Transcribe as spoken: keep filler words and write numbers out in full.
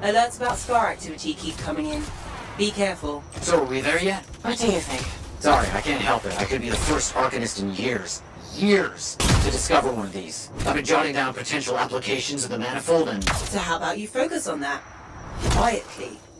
Alerts about scar activity keep coming in. Be careful. So are we there yet? What do you think? Sorry, I can't help it. I could be the first Arcanist in years, years, to discover one of these. I've been jotting down potential applications of the manifold and... So how about you focus on that? Quietly.